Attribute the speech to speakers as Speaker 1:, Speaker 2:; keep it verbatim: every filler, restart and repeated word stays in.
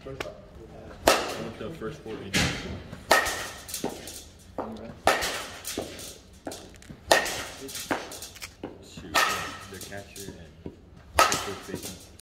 Speaker 1: I want the first four innings. Shoot, the catcher and the first baseman.